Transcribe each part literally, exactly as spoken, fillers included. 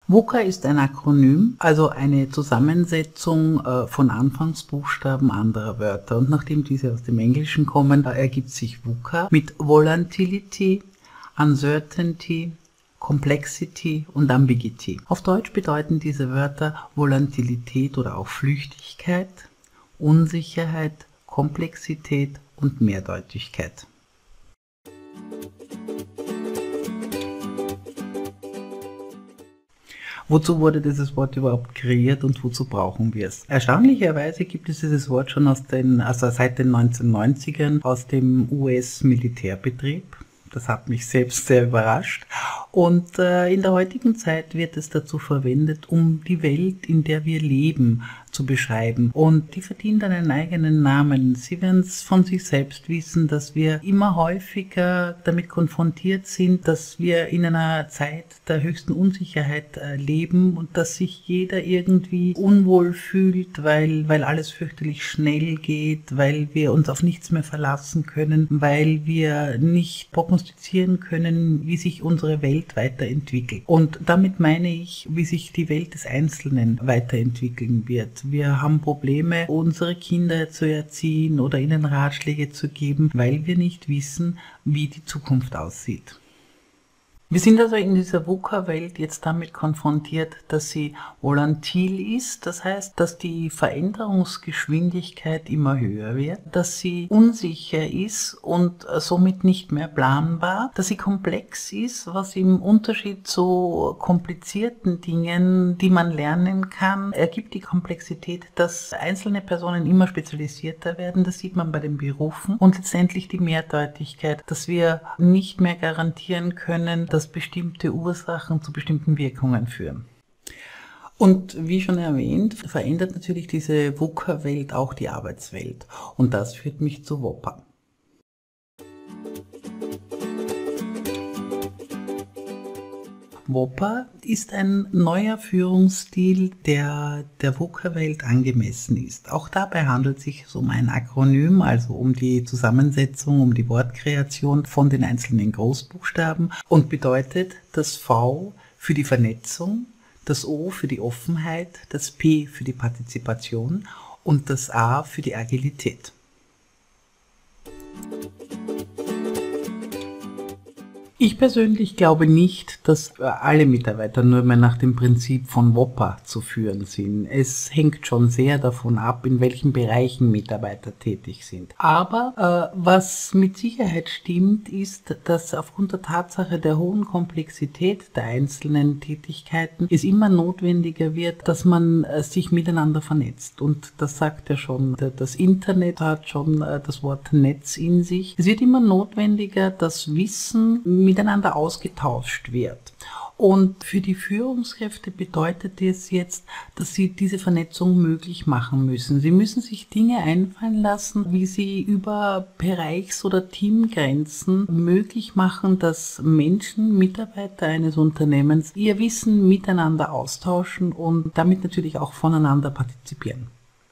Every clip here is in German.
VUCA ist ein Akronym, also eine Zusammensetzung äh, von Anfangsbuchstaben anderer Wörter. Und nachdem diese aus dem Englischen kommen, äh, ergibt sich VUCA mit Volatility, Uncertainty, Complexity und Ambiguity. Auf Deutsch bedeuten diese Wörter Volatilität oder auch Flüchtigkeit, Unsicherheit, Komplexität und Mehrdeutigkeit. Wozu wurde dieses Wort überhaupt kreiert und wozu brauchen wir es? Erstaunlicherweise gibt es dieses Wort schon aus den, also seit den neunzehnhundertneunzigern aus dem U S-Militärbetrieb. Das hat mich selbst sehr überrascht. Und äh, in der heutigen Zeit wird es dazu verwendet, um die Welt, in der wir leben, zu beschreiben. Und die verdient einen eigenen Namen. Sie werden es von sich selbst wissen, dass wir immer häufiger damit konfrontiert sind, dass wir in einer Zeit der höchsten Unsicherheit äh, leben und dass sich jeder irgendwie unwohl fühlt, weil, weil alles fürchterlich schnell geht, weil wir uns auf nichts mehr verlassen können, weil wir nicht prognostizieren können, wie sich unsere Welt weiterentwickelt. Und damit meine ich, wie sich die Welt des Einzelnen weiterentwickeln wird. Wir haben Probleme, unsere Kinder zu erziehen oder ihnen Ratschläge zu geben, weil wir nicht wissen, wie die Zukunft aussieht. Wir sind also in dieser VUCA-Welt jetzt damit konfrontiert, dass sie volatil ist, das heißt, dass die Veränderungsgeschwindigkeit immer höher wird, dass sie unsicher ist und somit nicht mehr planbar, dass sie komplex ist, was im Unterschied zu komplizierten Dingen, die man lernen kann, ergibt die Komplexität, dass einzelne Personen immer spezialisierter werden, das sieht man bei den Berufen, und letztendlich die Mehrdeutigkeit, dass wir nicht mehr garantieren können, dass bestimmte Ursachen zu bestimmten Wirkungen führen. Und wie schon erwähnt, verändert natürlich diese VUCA-Welt auch die Arbeitswelt. Und das führt mich zu WOPA. WOPA ist ein neuer Führungsstil, der der VUCA-Welt angemessen ist. Auch dabei handelt es sich um ein Akronym, also um die Zusammensetzung, um die Wortkreation von den einzelnen Großbuchstaben und bedeutet das V für die Vernetzung, das O für die Offenheit, das P für die Partizipation und das A für die Agilität. Ich persönlich glaube nicht, dass alle Mitarbeiter nur mehr nach dem Prinzip von WOPA zu führen sind. Es hängt schon sehr davon ab, in welchen Bereichen Mitarbeiter tätig sind. Aber äh, was mit Sicherheit stimmt, ist, dass aufgrund der Tatsache der hohen Komplexität der einzelnen Tätigkeiten es immer notwendiger wird, dass man äh, sich miteinander vernetzt. Und das sagt ja schon, das Internet hat schon äh, das Wort Netz in sich. Es wird immer notwendiger, dass Wissen miteinander ausgetauscht wird. Und für die Führungskräfte bedeutet es jetzt, dass sie diese Vernetzung möglich machen müssen. Sie müssen sich Dinge einfallen lassen, wie sie über Bereichs- oder Teamgrenzen möglich machen, dass Menschen, Mitarbeiter eines Unternehmens ihr Wissen miteinander austauschen und damit natürlich auch voneinander partizipieren.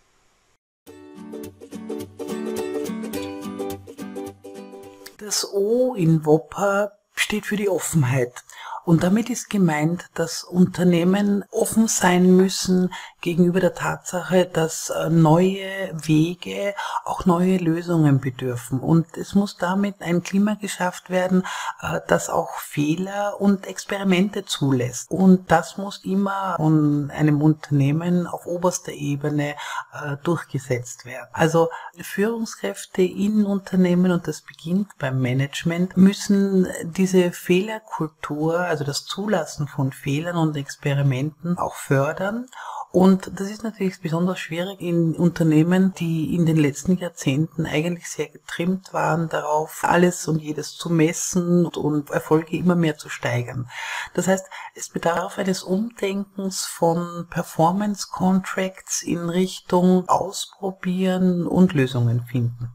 Das O in WOPA steht für die Offenheit. Und damit ist gemeint, dass Unternehmen offen sein müssen gegenüber der Tatsache, dass neue Wege auch neue Lösungen bedürfen. Und es muss damit ein Klima geschafft werden, das auch Fehler und Experimente zulässt. Und das muss immer von einem Unternehmen auf oberster Ebene durchgesetzt werden. Also Führungskräfte in Unternehmen, und das beginnt beim Management, müssen diese Fehlerkultur, also das Zulassen von Fehlern und Experimenten, auch fördern. Und das ist natürlich besonders schwierig in Unternehmen, die in den letzten Jahrzehnten eigentlich sehr getrimmt waren darauf, alles und jedes zu messen und Erfolge immer mehr zu steigern. Das heißt, es bedarf eines Umdenkens von Performance Contracts in Richtung Ausprobieren und Lösungen finden.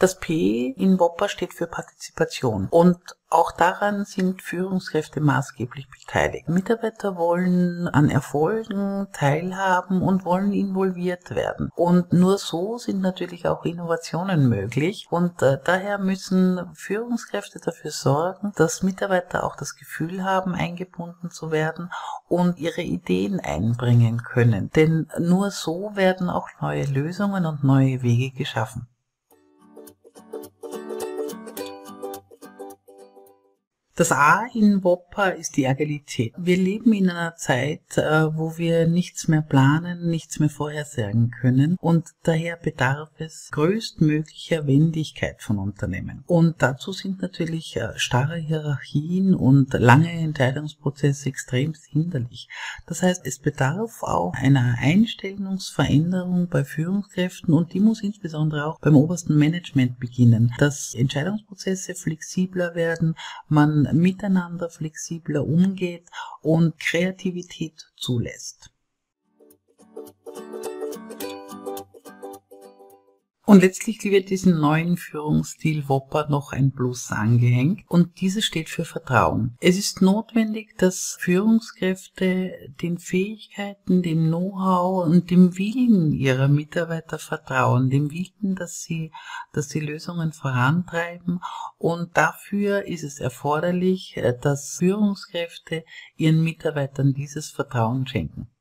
Das P in Whopper steht für Partizipation und auch daran sind Führungskräfte maßgeblich beteiligt. Mitarbeiter wollen an Erfolgen teilhaben und wollen involviert werden. Und nur so sind natürlich auch Innovationen möglich. Und äh, daher müssen Führungskräfte dafür sorgen, dass Mitarbeiter auch das Gefühl haben, eingebunden zu werden und ihre Ideen einbringen können. Denn nur so werden auch neue Lösungen und neue Wege geschaffen. Das A in Whopper ist die Agilität. Wir leben in einer Zeit, wo wir nichts mehr planen, nichts mehr vorhersagen können und daher bedarf es größtmöglicher Wendigkeit von Unternehmen. Und dazu sind natürlich starre Hierarchien und lange Entscheidungsprozesse extrem hinderlich. Das heißt, es bedarf auch einer Einstellungsveränderung bei Führungskräften und die muss insbesondere auch beim obersten Management beginnen, dass Entscheidungsprozesse flexibler werden, man miteinander flexibler umgeht und Kreativität zulässt. Und letztlich wird diesem neuen Führungsstil Whopper noch ein Plus angehängt und dieses steht für Vertrauen. Es ist notwendig, dass Führungskräfte den Fähigkeiten, dem Know-how und dem Willen ihrer Mitarbeiter vertrauen, dem Willen, dass sie, dass sie Lösungen vorantreiben und dafür ist es erforderlich, dass Führungskräfte ihren Mitarbeitern dieses Vertrauen schenken.